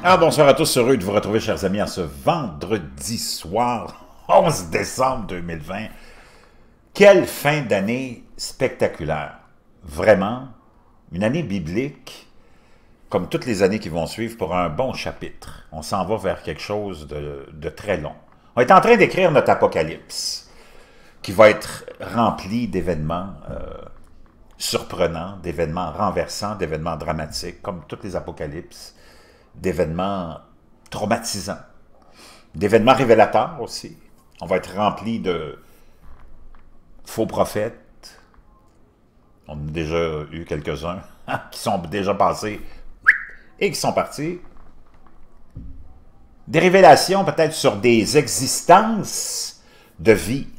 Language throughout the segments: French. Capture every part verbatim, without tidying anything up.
Alors bonsoir à tous, heureux de vous retrouver chers amis en ce vendredi soir, onze décembre deux mille vingt. Quelle fin d'année spectaculaire! Vraiment, une année biblique, comme toutes les années qui vont suivre, pour un bon chapitre. On s'en va vers quelque chose de, de très long. On est en train d'écrire notre apocalypse, qui va être rempli d'événements euh, surprenants, d'événements renversants, d'événements dramatiques, comme toutes les apocalypses, d'événements traumatisants, d'événements révélateurs aussi. On va être rempli de faux prophètes. On a déjà eu quelques-uns qui sont déjà passés et qui sont partis. Des révélations peut-être sur des existences de vie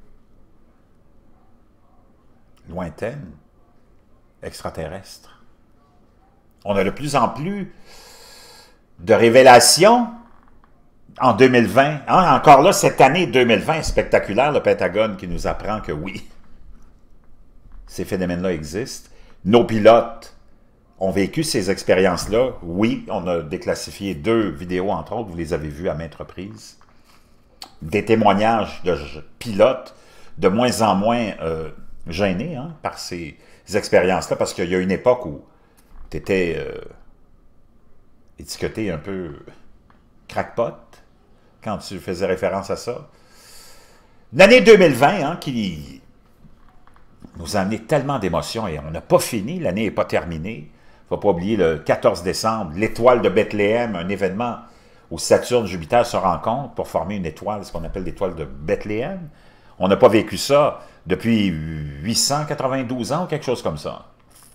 lointaines, extraterrestres. On a de plus en plus de révélations en deux mille vingt. Hein, encore là, cette année deux mille vingt, spectaculaire, le Pentagone qui nous apprend que oui, ces phénomènes-là existent. Nos pilotes ont vécu ces expériences-là. Oui, on a déclassifié deux vidéos, entre autres, vous les avez vues à maintes reprises. Des témoignages de pilotes de moins en moins euh, gênés hein, par ces expériences-là, parce qu'il y a une époque où tu étais euh, étiqueté un peu crackpot quand tu faisais référence à ça. L'année deux mille vingt hein, qui nous a amené tellement d'émotions et on n'a pas fini, l'année n'est pas terminée. Il ne faut pas oublier le quatorze décembre, l'étoile de Bethléem, un événement où Saturne et Jupiter se rencontrent pour former une étoile, ce qu'on appelle l'étoile de Bethléem. On n'a pas vécu ça depuis huit cent quatre-vingt-douze ans ou quelque chose comme ça.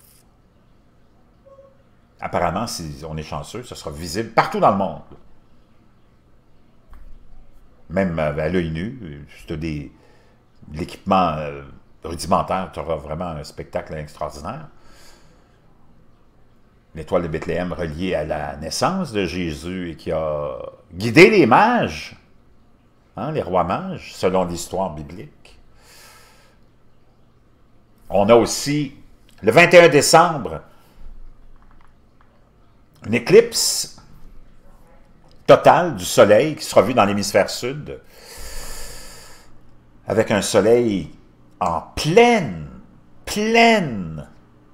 Apparemment, si on est chanceux, ce sera visible partout dans le monde. Même à l'œil nu, c'est de l'équipement euh, rudimentaire, tu auras vraiment un spectacle extraordinaire. L'étoile de Bethléem reliée à la naissance de Jésus et qui a guidé les mages, hein, les rois mages, selon l'histoire biblique. On a aussi, le vingt et un décembre, une éclipse totale du soleil qui sera vue dans l'hémisphère sud, avec un soleil en pleine, pleine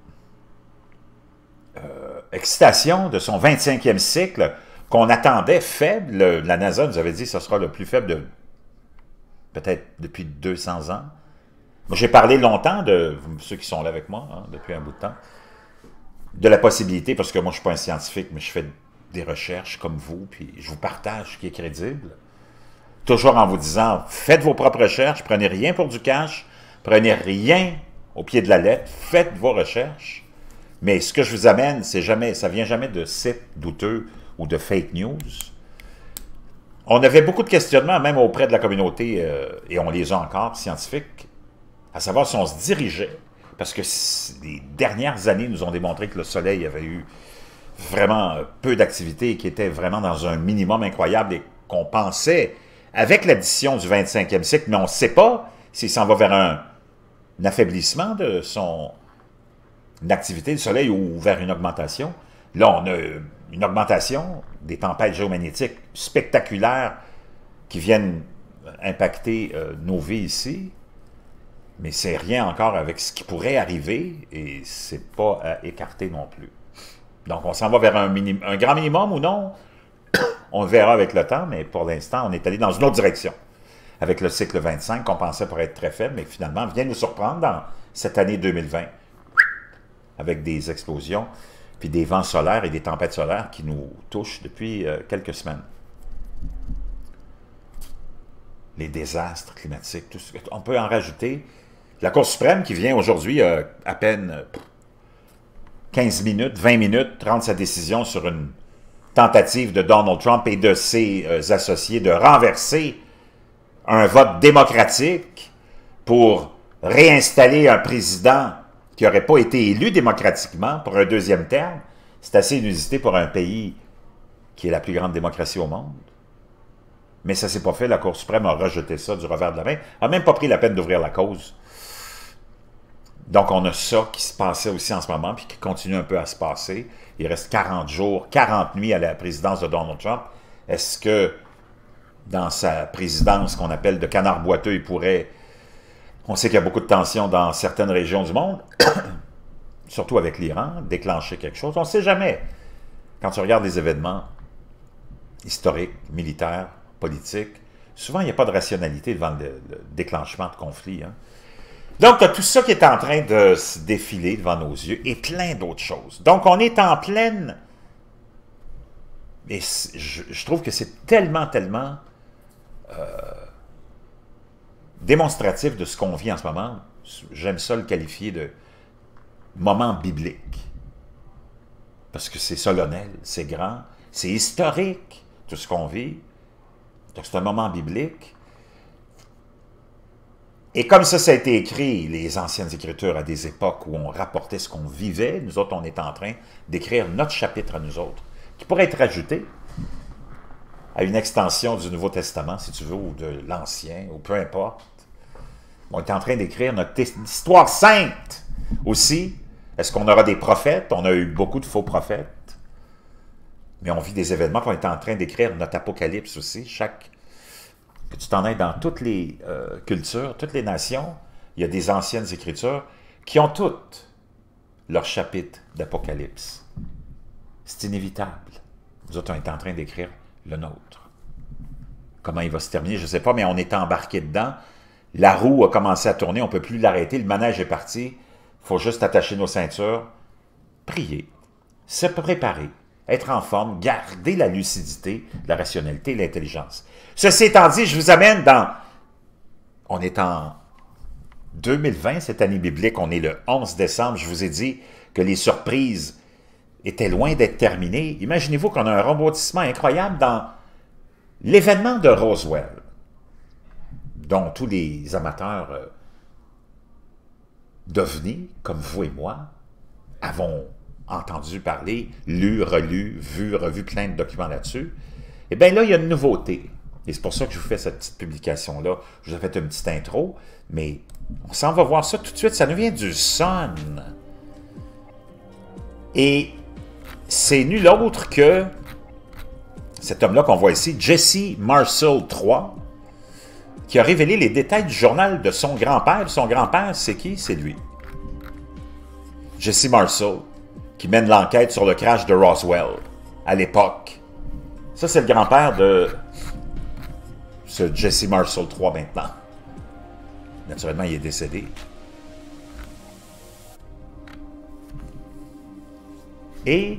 euh, excitation de son vingt-cinquième cycle, qu'on attendait faible. Le, la NASA nous avait dit que ce sera le plus faible de peut-être depuis deux cents ans. J'ai parlé longtemps de, ceux qui sont là avec moi, hein, depuis un bout de temps, de la possibilité, parce que moi je ne suis pas un scientifique, mais je fais des recherches comme vous, puis je vous partage ce qui est crédible. Toujours en vous disant, faites vos propres recherches, prenez rien pour du cash, prenez rien au pied de la lettre, faites vos recherches. Mais ce que je vous amène, c'est jamais, ça ne vient jamais de sites douteux ou de fake news. On avait beaucoup de questionnements, même auprès de la communauté, euh, et on les a encore, scientifiques, à savoir si on se dirigeait, parce que les dernières années nous ont démontré que le Soleil avait eu vraiment peu d'activité et qui était vraiment dans un minimum incroyable et qu'on pensait, avec l'addition du vingt-cinquième cycle, mais on ne sait pas s'il s'en va vers un, un affaiblissement de son activité, le Soleil, ou vers une augmentation. Là, on a une augmentation des tempêtes géomagnétiques spectaculaires qui viennent impacter euh, nos vies ici. Mais c'est rien encore avec ce qui pourrait arriver et c'est pas à écarter non plus. Donc, on s'en va vers un, minim, un grand minimum ou non? On verra avec le temps, mais pour l'instant, on est allé dans une autre direction. Avec le cycle vingt-cinq, qu'on pensait pour être très faible, mais finalement, vient nous surprendre dans cette année deux mille vingt, avec des explosions, puis des vents solaires et des tempêtes solaires qui nous touchent depuis euh, quelques semaines. Les désastres climatiques, tout ce, on peut en rajouter. La Cour suprême qui vient aujourd'hui, euh, à peine quinze minutes, vingt minutes, rendre sa décision sur une tentative de Donald Trump et de ses euh, associés de renverser un vote démocratique pour réinstaller un président qui n'aurait pas été élu démocratiquement pour un deuxième terme. C'est assez inusité pour un pays qui est la plus grande démocratie au monde. Mais ça ne s'est pas fait. La Cour suprême a rejeté ça du revers de la main. Elle n'a même pas pris la peine d'ouvrir la cause. Donc, on a ça qui se passait aussi en ce moment, puis qui continue un peu à se passer. il reste quarante jours, quarante nuits à la présidence de Donald Trump. Est-ce que dans sa présidence qu'on appelle de canard boiteux, il pourrait... On sait qu'il y a beaucoup de tensions dans certaines régions du monde, surtout avec l'Iran, déclencher quelque chose. On ne sait jamais. Quand tu regardes les événements historiques, militaires, politiques, souvent il n'y a pas de rationalité devant le, le déclenchement de conflits. Hein. Donc, tu as tout ça qui est en train de se défiler devant nos yeux et plein d'autres choses. Donc, on est en pleine... Et je, je trouve que c'est tellement, tellement euh, démonstratif de ce qu'on vit en ce moment. J'aime ça le qualifier de moment biblique. Parce que c'est solennel, c'est grand, c'est historique, tout ce qu'on vit. Donc, c'est un moment biblique. Et comme ça, ça a été écrit, les anciennes Écritures, à des époques où on rapportait ce qu'on vivait, nous autres, on est en train d'écrire notre chapitre à nous autres, qui pourrait être ajouté à une extension du Nouveau Testament, si tu veux, ou de l'Ancien, ou peu importe. On est en train d'écrire notre histoire sainte aussi. Est-ce qu'on aura des prophètes? On a eu beaucoup de faux prophètes. Mais on vit des événements, puis on est en train d'écrire notre apocalypse aussi. Chaque... Que tu t'en aies dans toutes les euh, cultures, toutes les nations, il y a des anciennes Écritures qui ont toutes leur chapitre d'apocalypse. C'est inévitable. Nous autres, on est en train d'écrire le nôtre. Comment il va se terminer, je ne sais pas, mais on est embarqué dedans. La roue a commencé à tourner, on ne peut plus l'arrêter, le manège est parti. Il faut juste attacher nos ceintures, prier, se préparer, être en forme, garder la lucidité, la rationalité, l'intelligence. Ceci étant dit, je vous amène dans... On est en deux mille vingt, cette année biblique, on est le onze décembre, je vous ai dit que les surprises étaient loin d'être terminées. Imaginez-vous qu'on a un rebondissement incroyable dans l'événement de Roswell, dont tous les amateurs euh, d'OVNI, comme vous et moi, avons entendu parler, lu, relu, vu, revu plein de documents là-dessus. Eh bien là, il y a une nouveauté. Et c'est pour ça que je vous fais cette petite publication-là. Je vous ai fait une petite intro, mais on s'en va voir ça tout de suite. Ça nous vient du Sun. Et c'est nul autre que cet homme-là qu'on voit ici, Jesse Marcel trois, qui a révélé les détails du journal de son grand-père. Son grand-père, c'est qui? C'est lui. Jesse Marcel, qui mène l'enquête sur le crash de Roswell, à l'époque. Ça, c'est le grand-père de ce Jesse Marcel trois maintenant. Naturellement, il est décédé. Et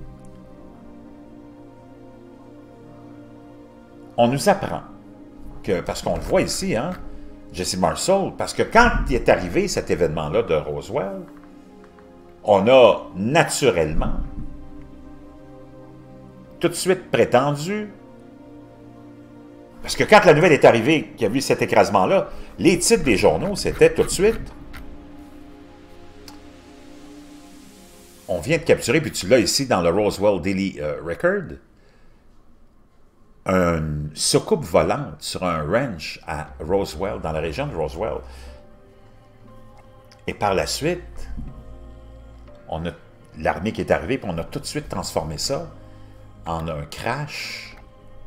on nous apprend que, parce qu'on le voit ici, hein, Jesse Marcel, parce que quand il est arrivé cet événement-là de Roswell, on a naturellement tout de suite prétendu, parce que quand la nouvelle est arrivée, qu'il y a eu cet écrasement-là, les titres des journaux, c'était tout de suite, on vient de capturer, puis tu l'as ici dans le Roswell Daily euh, Record, une soucoupe volante sur un ranch à Roswell, dans la région de Roswell. Et par la suite, on a l'armée qui est arrivée, puis on a tout de suite transformé ça en un crash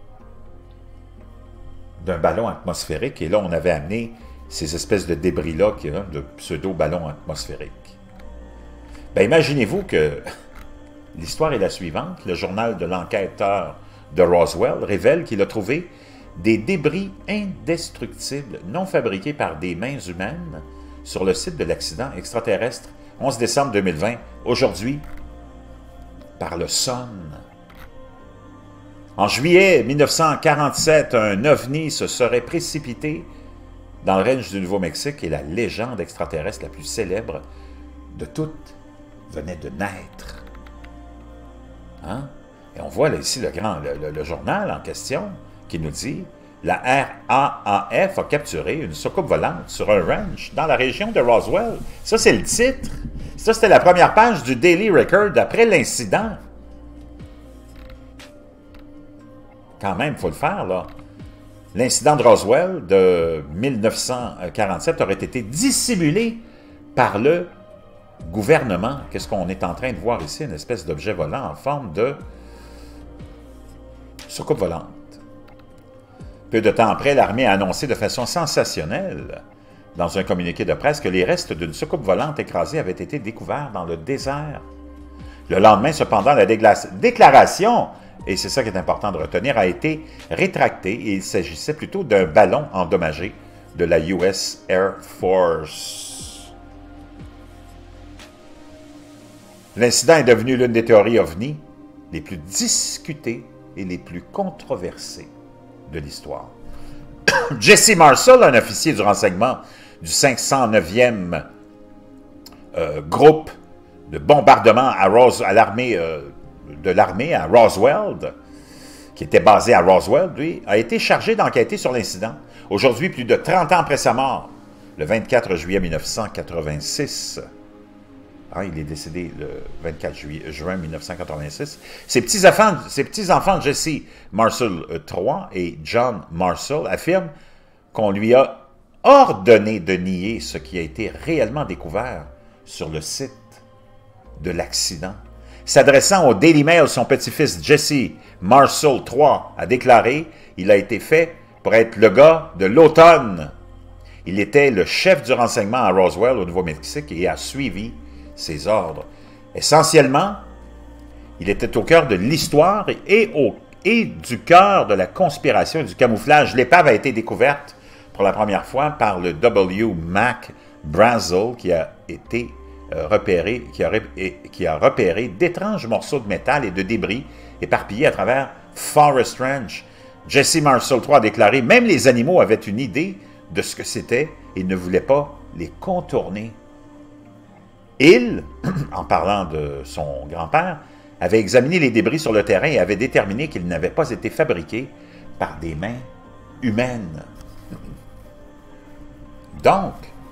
d'un ballon atmosphérique. Et là, on avait amené ces espèces de débris-là, de pseudo-ballons atmosphériques. Bien, imaginez-vous que l'histoire est la suivante. Le journal de l'enquêteur de Roswell révèle qu'il a trouvé des débris indestructibles non fabriqués par des mains humaines sur le site de l'accident extraterrestre onze décembre deux mille vingt, aujourd'hui, par le Sun. En juillet mille neuf cent quarante-sept, un ovni se serait précipité dans le range du Nouveau-Mexique et la légende extraterrestre la plus célèbre de toutes venait de naître. Hein? Et on voit là, ici le, grand, le, le, le journal en question qui nous dit « La R A A F a capturé une soucoupe volante sur un ranch dans la région de Roswell. » Ça, c'est le titre. Ça, c'était la première page du Daily Record après l'incident. Quand même, il faut le faire, là. L'incident de Roswell de mille neuf cent quarante-sept aurait été dissimulé par le gouvernement, qu'est-ce qu'on est en train de voir ici? Une espèce d'objet volant en forme de soucoupe volante. Peu de temps après, l'armée a annoncé de façon sensationnelle, dans un communiqué de presse, que les restes d'une soucoupe volante écrasée avaient été découverts dans le désert. Le lendemain, cependant, la déclaration, et c'est ça qui est important de retenir, a été rétractée et il s'agissait plutôt d'un ballon endommagé de la U S Air Force. L'incident est devenu l'une des théories OVNI les plus discutées et les plus controversées de l'histoire. Jesse Marcel, un officier du renseignement du cinq cent neuvième euh, groupe de bombardement à, Rose, à l'armée euh, de l'armée à Roswell, qui était basé à Roswell, lui, a été chargé d'enquêter sur l'incident. Aujourd'hui, plus de trente ans après sa mort, le vingt-quatre juillet mille neuf cent quatre-vingt-six, hein, il est décédé le vingt-quatre juin mille neuf cent quatre-vingt-six, ses petits-enfants, ses petits-enfants Jesse Marcel trois et John Marcel affirment qu'on lui a ordonné de nier ce qui a été réellement découvert sur le site de l'accident. S'adressant au Daily Mail, son petit-fils Jesse Marcel trois a déclaré « Il a été fait pour être le gars de l'automne. Il était le chef du renseignement à Roswell, au Nouveau-Mexique, et a suivi ses ordres. Essentiellement, il était au cœur de l'histoire et, au, et du cœur de la conspiration et du camouflage. L'épave a été découverte pour la première fois par le W. Mac Brazel, qui a été euh, repéré, qui a, et, qui a repéré d'étranges morceaux de métal et de débris éparpillés à travers Forest Ranch. Jesse Marcel trois a déclaré « Même les animaux avaient une idée de ce que c'était et ne voulaient pas les contourner. » Il, en parlant de son grand-père, avait examiné les débris sur le terrain et avait déterminé qu'ils n'avaient pas été fabriqués par des mains humaines. Donc,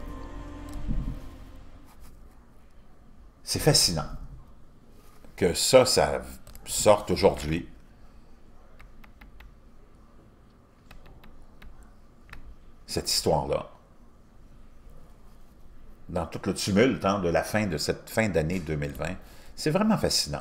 c'est fascinant que ça, ça sorte aujourd'hui. Cette histoire-là. Dans tout le tumulte hein, de la fin de cette fin d'année deux mille vingt. C'est vraiment fascinant.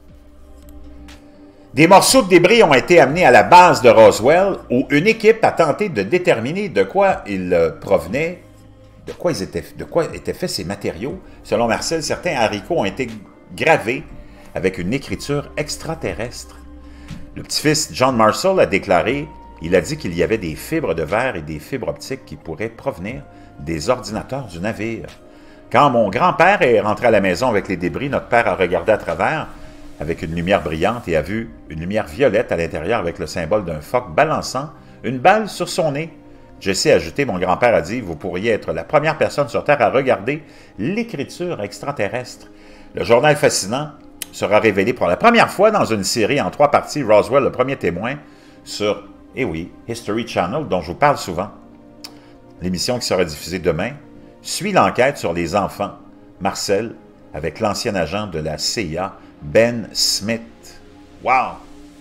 Des morceaux de débris ont été amenés à la base de Roswell où une équipe a tenté de déterminer de quoi ils provenaient, de quoi, ils étaient, de quoi étaient faits ces matériaux. Selon Marcel, certains haricots ont été gravés avec une écriture extraterrestre. Le petit-fils John Marcel a déclaré, il a dit qu'il y avait des fibres de verre et des fibres optiques qui pourraient provenir des ordinateurs du navire. Quand mon grand-père est rentré à la maison avec les débris, notre père a regardé à travers avec une lumière brillante et a vu une lumière violette à l'intérieur avec le symbole d'un phoque balançant une balle sur son nez. Jesse a ajouté, mon grand-père a dit, vous pourriez être la première personne sur Terre à regarder l'écriture extraterrestre. Le journal fascinant sera révélé pour la première fois dans une série en trois parties, Roswell, le premier témoin, sur, eh oui, History Channel, dont je vous parle souvent. L'émission qui sera diffusée demain suit l'enquête sur les enfants, Marcel, avec l'ancien agent de la C I A, Ben Smith. Wow!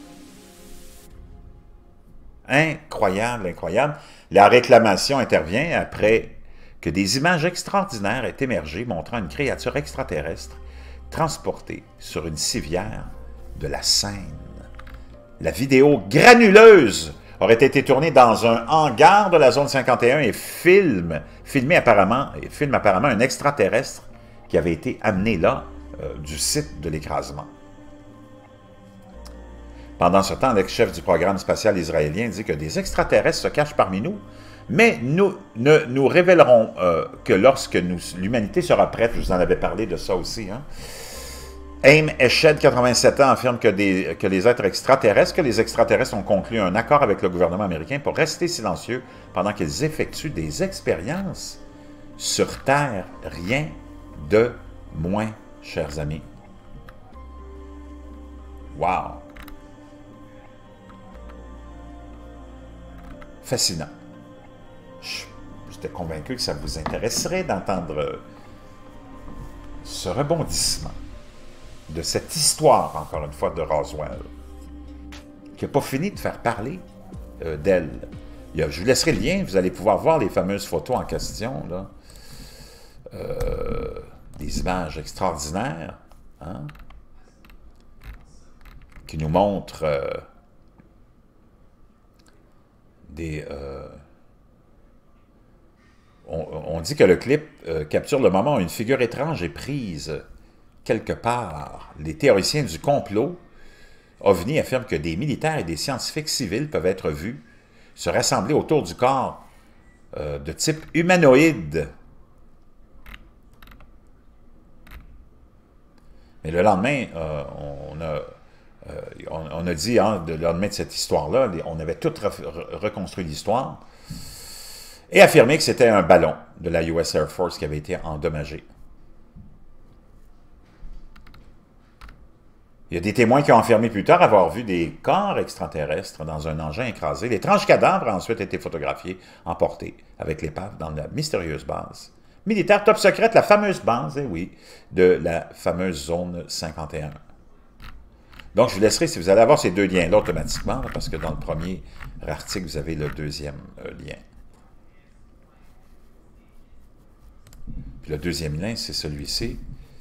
Incroyable, incroyable. La réclamation intervient après que des images extraordinaires aient émergé montrant une créature extraterrestre transportée sur une civière de la Seine. La vidéo granuleuse aurait été tournée dans un hangar de la zone cinquante et un et filme, filmé apparemment, et filme apparemment un extraterrestre qui avait été amené là euh, du site de l'écrasement. Pendant ce temps, l'ex-chef du programme spatial israélien dit que des extraterrestres se cachent parmi nous, mais nous ne nous révélerons euh, que lorsque l'humanité sera prête. Je vous en avais parlé de ça aussi. Hein? Aim Eshed, quatre-vingt-sept ans, affirme que, des, que les êtres extraterrestres, que les extraterrestres ont conclu un accord avec le gouvernement américain pour rester silencieux pendant qu'ils effectuent des expériences sur Terre. Rien de moins, chers amis. Wow! Fascinant. J'étais convaincu que ça vous intéresserait d'entendre ce rebondissement de cette histoire, encore une fois, de Roswell, qui n'a pas fini de faire parler euh, d'elle. Je vous laisserai le lien, vous allez pouvoir voir les fameuses photos en question. Là. Euh, des images extraordinaires, hein, qui nous montrent euh, des... Euh, on, on dit que le clip euh, capture le moment où une figure étrange est prise quelque part. Les théoriciens du complot OVNI affirment que des militaires et des scientifiques civils peuvent être vus se rassembler autour du corps euh, de type humanoïde. Mais le lendemain, euh, on, a, euh, on, on a dit, hein, le lendemain de cette histoire-là, on avait tout re reconstruit l'histoire et affirmé que c'était un ballon de la U S Air Force qui avait été endommagé. Il y a des témoins qui ont affirmé plus tard avoir vu des corps extraterrestres dans un engin écrasé. L'étrange cadavre a ensuite été photographié, emporté avec l'épave dans la mystérieuse base militaire top secrète, la fameuse base, eh oui, de la fameuse zone cinquante et un. Donc, je vous laisserai, si vous allez avoir ces deux liens-là automatiquement, parce que dans le premier article, vous avez le deuxième euh, lien. Puis le deuxième lien, c'est celui-ci.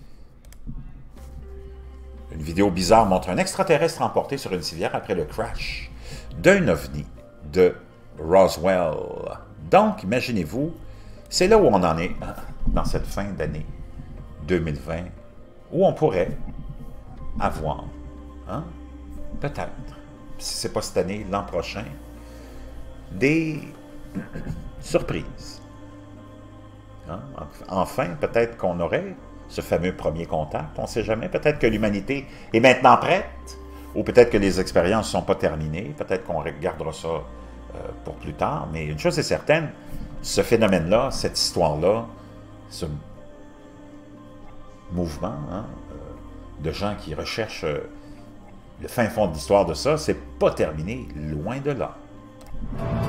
Une vidéo bizarre montre un extraterrestre emporté sur une civière après le crash d'un OVNI de Roswell. Donc, imaginez-vous, c'est là où on en est hein, dans cette fin d'année deux mille vingt, où on pourrait avoir, hein, peut-être, si ce n'est pas cette année, l'an prochain, des surprises. Hein? Enfin, peut-être qu'on aurait ce fameux premier contact, on ne sait jamais. Peut-être que l'humanité est maintenant prête, ou peut-être que les expériences ne sont pas terminées, peut-être qu'on regardera ça euh, pour plus tard, mais une chose est certaine, ce phénomène-là, cette histoire-là, ce mouvement hein, euh, de gens qui recherchent euh, le fin fond de l'histoire de ça, c'est pas terminé, loin de là.